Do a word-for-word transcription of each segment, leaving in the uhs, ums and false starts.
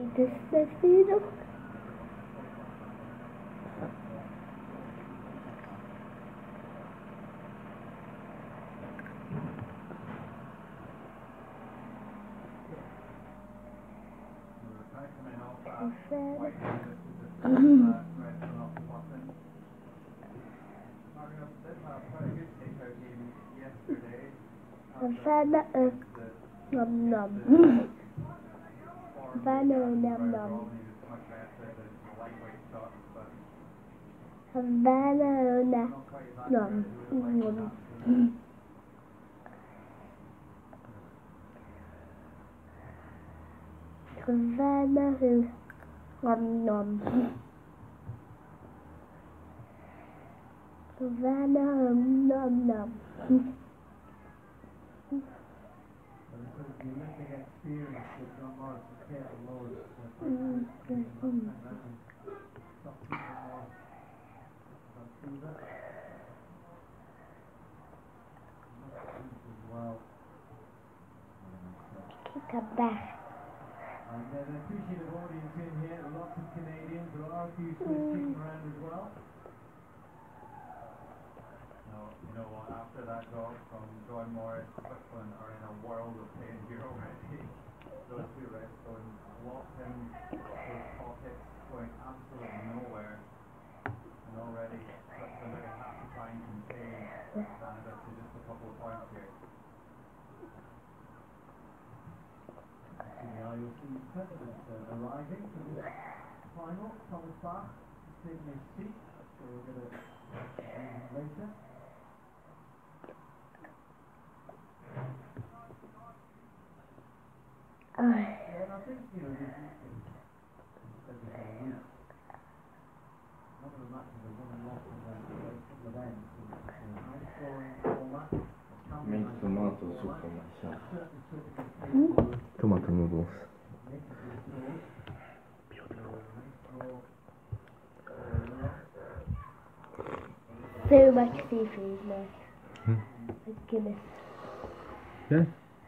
Despacito. Havana, uh, nom nom. Havana, nom nom. Havana, nom nom. Havana, nom nom. Havana, nom nom. Come back. And there's an appreciative audience in here, lots of Canadians, there are a few Swiss kicking around as well. No, you know what, after that goal from Joy Morris, Switzerland are in a world of pain here already. Those two refs going locked in, those pockets going absolutely nowhere. And already Switzerland are going to have to try and contain Canada to just a couple of points here. Now you'll see President uh, arriving for this final. Thomas Bach taking his seat, so we're going to see him later. Uh, and I think, you know, this is every single week. One of the matches are won and lost in the first couple of ends. It's a high scoring format. Mint tomato soup on myself. hmm? Tomato noodles. So much seafood now. Hmm? My goodness. Yeah.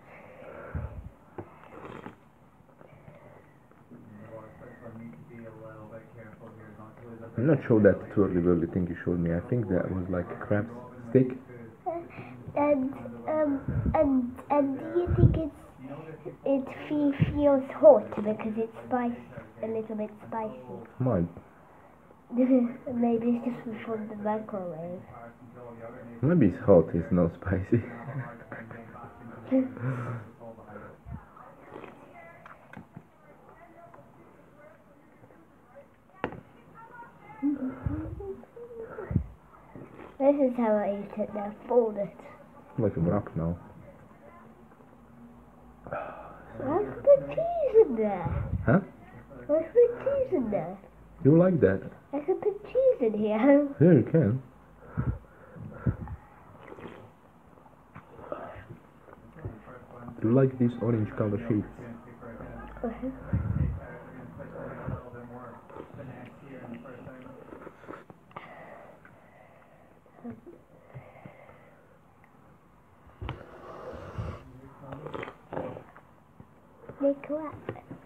I'm not sure that twirly whirly thing you showed me. I think that was like a crab stick. Uh, and um and and do you think it's it fe- feels hot because it's spicy, a little bit spicy? Mild. Maybe it's just from the microwave. Maybe it's hot, it's not spicy. This is how I eat it now. Fold it. Like a wrap now. I can put cheese in there. Huh? I can put cheese in there. You like that? I can put cheese in here. Yeah, you can. You like these orange color sheets? Uh-huh. Make what?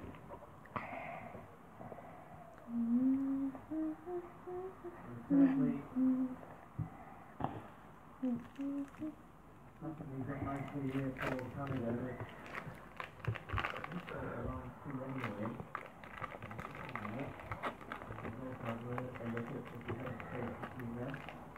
Nicely here for Canada. Around two anyway. We'll have a look at what we have to say between them.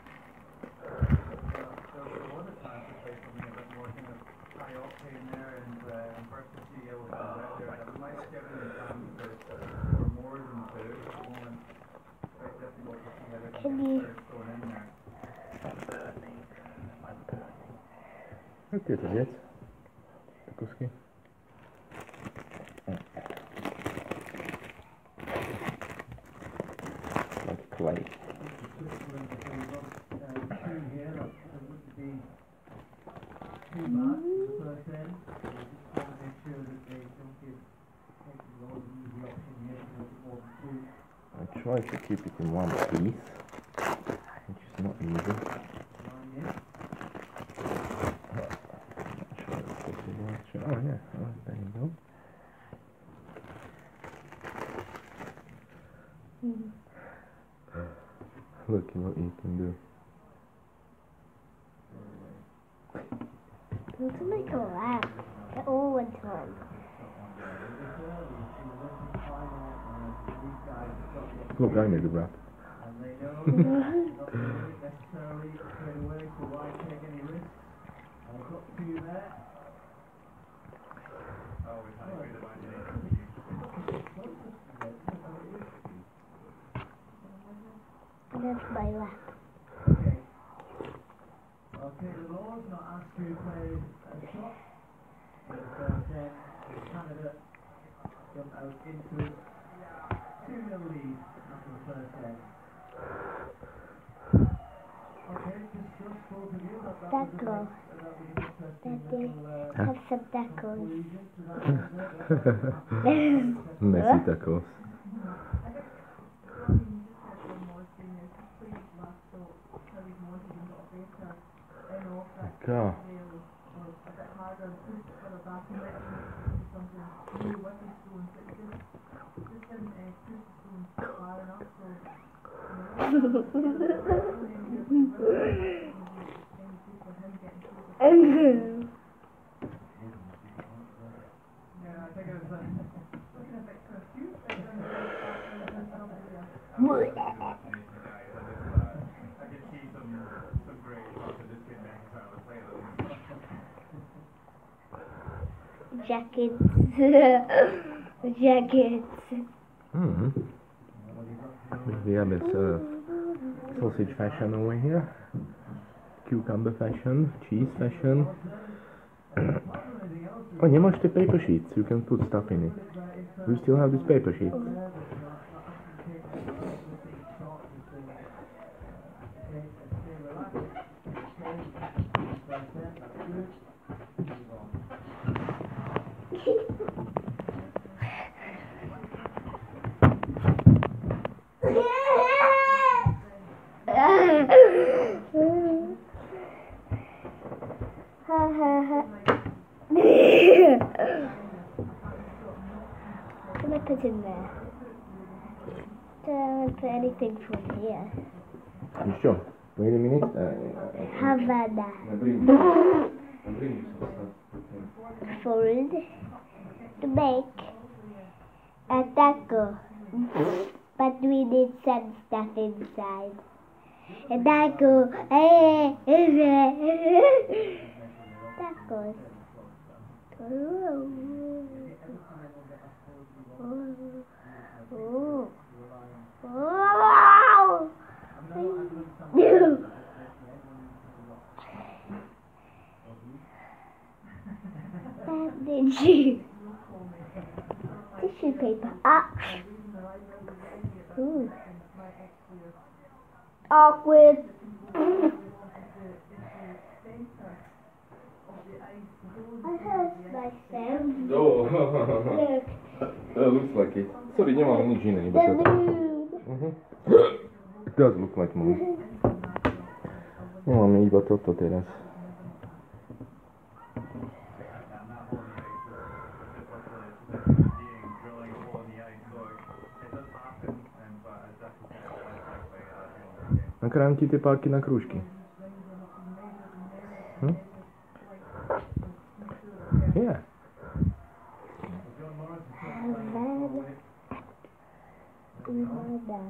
So the other time to play something a bit more kind of high octane there and uh, and first to see yellow comes out there. That might give them a chance to score more than two at the moment. Quite difficult to see how Can you going in there. Jak ty to wiedz? Te kuski? Like clay. I try to keep it in one piece, which is not easy. Oh yeah, oh, there you go. Look at what you can do. Doesn't make a laugh. It all went on. Look, I made the rap. That's my lap. Okay. Okay, the Lord's not asked you to play a shot. But the first ten, Canada jumped out into it. two nil lead after the first ten. Okay, just, just both of you. That, that was Taco. a, that was an interesting Daddy, little, uh, have some tacos. conclusion to that. Messy tacos. God. Jackets. Jackets. Mm-hmm. We have this uh, sausage fashion over here, cucumber fashion, cheese fashion. Oh, you must have paper sheets. You can put stuff in it. Do you still have this paper sheet? What can I put in there? Don't put anything from here. You sure? Wait a minute. Uh, Havana. I bring, I bring you some stuff. Fold to make a taco, but we need some stuff inside. A taco. Tacos. Oh. Oh. Oh. Bandage. Tissue paper. Ah. Ooh. Awkward. I hurt myself. Oh. Look. That looks like it. Sorry, nie mam nic innego. The moon. Mhm. It does look like moon. Nie mamy iba toto teraz. Nakram ti te paki na kruški. Hm? Yeah. Havana. Havana.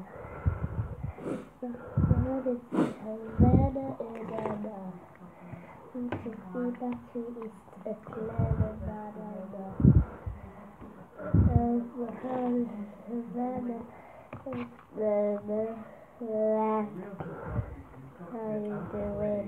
What is Havana, Havana? It's a Havana is a clever banana. Havana. Havana. How you doing?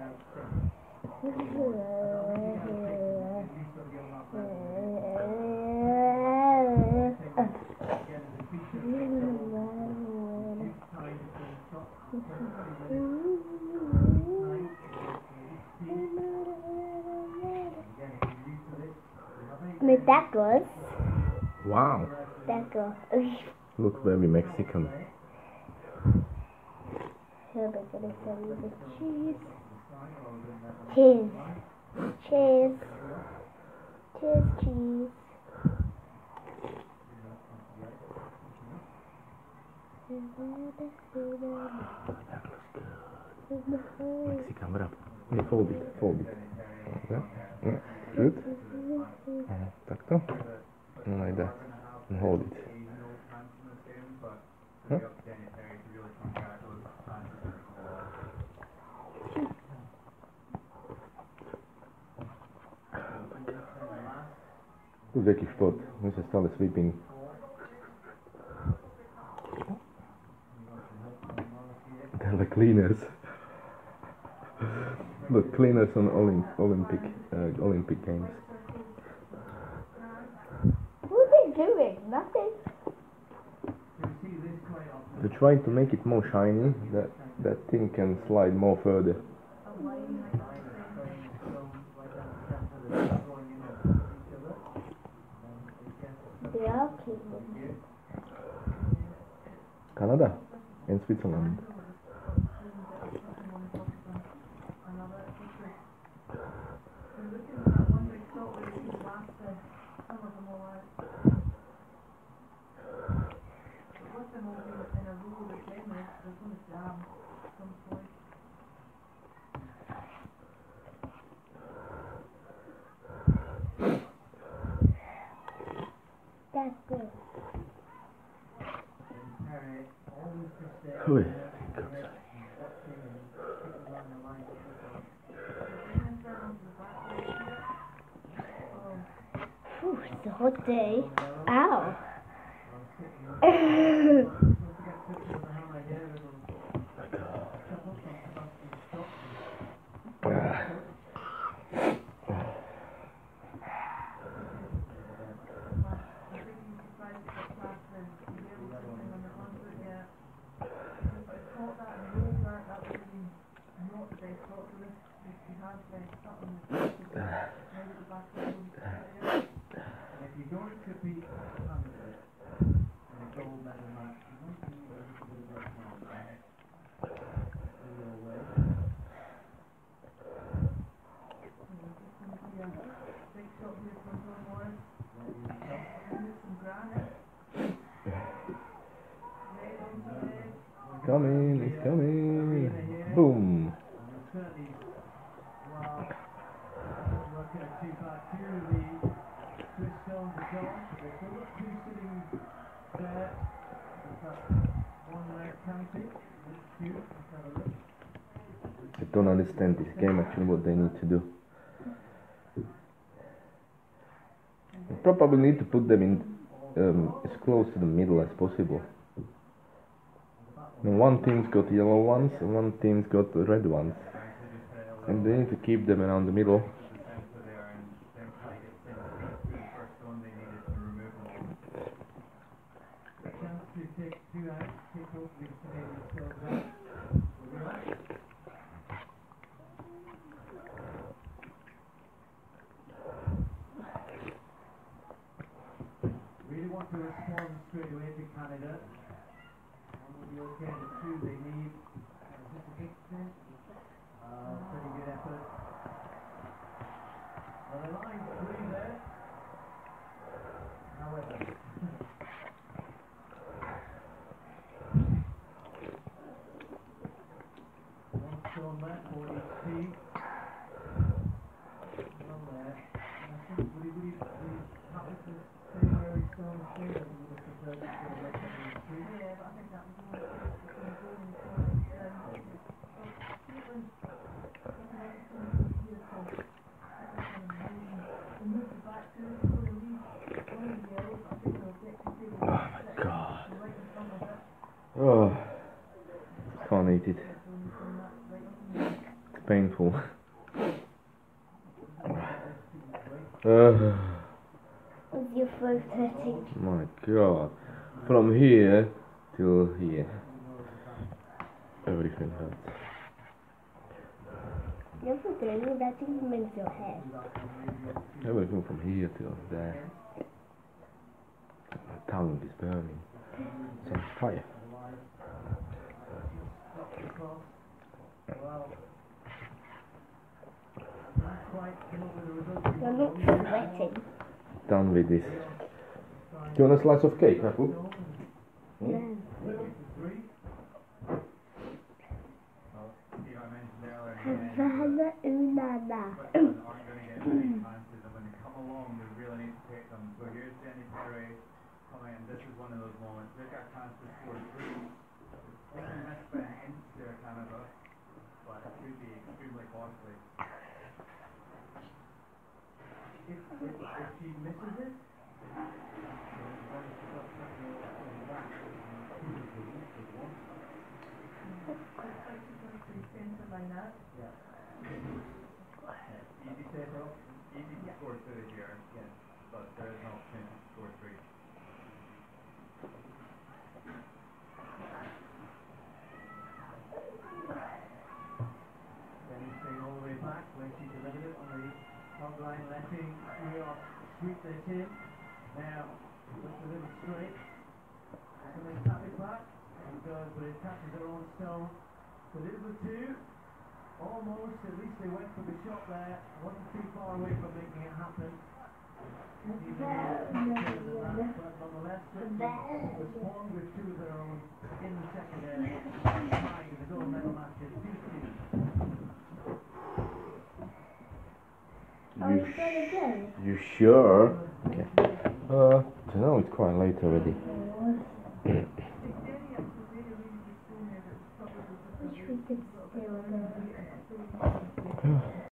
With tacos. Wow. Taco. Look very Mexican. Here we're gonna show you the cheese. Cheese. Cheese. Cheese, cheese. Mexican wrap. Nie, fold it, fold it. Okay. Yeah. Good. Uh, tak to. And like that. And hold it. Huh? Tu jest jakiś pot. My się stale sweeping. They're the cleaners. The cleaners on Olymp Olympic uh, Olympic Games. What are they doing? Nothing. They're trying to make it more shiny. That that thing can slide more further. They are cleaning. Canada and Switzerland. That's good. Ui. Ooh, it's a hot day. Ow. Coming, it's coming. Boom. I don't understand this game actually, what they need to do. They probably need to put them in um, as close to the middle as possible. And one team's got yellow ones and one team's got red ones. And they need to keep them around the middle. Really want to respond straight away to Canada. Okay, the two they need uh, just a big thing. Uh, pretty good effort. Well, the line three there. However, one stone there for each team. One there. And I think would he would he would he happy to stay where he stone stayed, or would he prefer to go left on the three? Yeah, but I think that was more. Oh my god. Oh, can't eat it. It's painful. Uh, Is your throat hurting? my god. From here till here. Everything hurts. You're doing that thing makes your head. Everything from here till there. My tongue is burning. It's on fire. You're not sweating. Done with this. Do you want a slice of cake, Apple? No. Havana Unana. Switzerland aren't going to get many chances, and when they come along, they really need to take them. So here's Jenny Perry coming in. This is one of those moments. They've got a chance to score three. They can miss by an inch there, Canada, but it could be extremely costly. If, if, if she misses it, yeah. Easy set up, easy to score three here, yes, but there is no chance to score three. Then he's staying all the way back when she delivered it on the top line, letting New York sweep this in. Now, just a little straight. And then tap it back. He goes, but it catches her own stone. So this was two. Almost, at least they went for the shot there. Wasn't too far away from making it happen. Even though that, but nonetheless, respond with two of their own in the second area. Tying the gold medal match at two two. Are we going again? You sure? Okay. Uh, I don't know, it's quite late already.